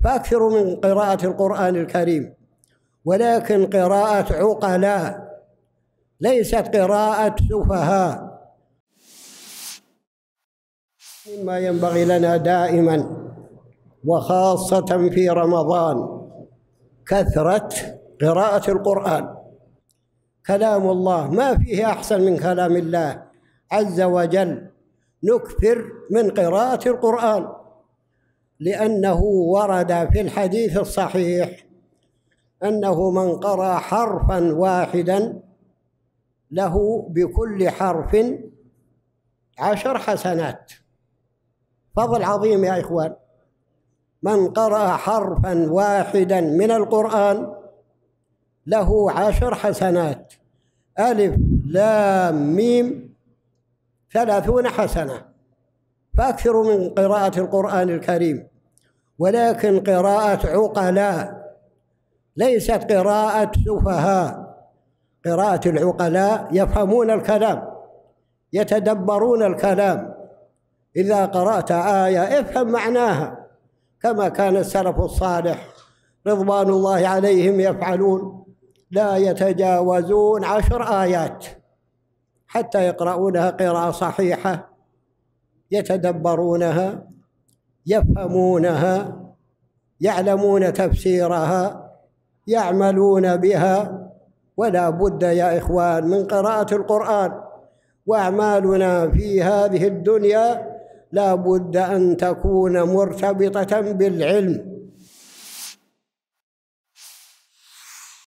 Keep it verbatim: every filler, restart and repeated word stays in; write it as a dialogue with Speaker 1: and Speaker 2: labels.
Speaker 1: فأكثروا من قراءة القرآن الكريم، ولكن قراءة عقلاء ليست قراءة سفهاء. مما ينبغي لنا دائما وخاصة في رمضان كثرة قراءة القرآن. كلام الله ما فيه أحسن من كلام الله عز وجل. نكثر من قراءة القرآن، لأنه ورد في الحديث الصحيح أنه من قرأ حرفا واحدا له بكل حرف عشر حسنات. فضل عظيم يا إخوان. من قرأ حرفا واحدا من القرآن له عشر حسنات. ألف لام ميم ثلاثون حسنة. فأكثروا من قراءة القرآن الكريم، ولكن قراءة عقلاء ليست قراءة سفهاء. قراءة العقلاء يفهمون الكلام، يتدبرون الكلام. إذا قرأت آية افهم معناها كما كان السلف الصالح رضوان الله عليهم يفعلون. لا يتجاوزون عشر آيات حتى يقرؤونها قراءة صحيحة، يتدبرونها، يفهمونها، يعلمون تفسيرها، يعملون بها. ولا بد يا إخوان من قراءة القرآن. وأعمالنا في هذه الدنيا لا بد أن تكون مرتبطة بالعلم.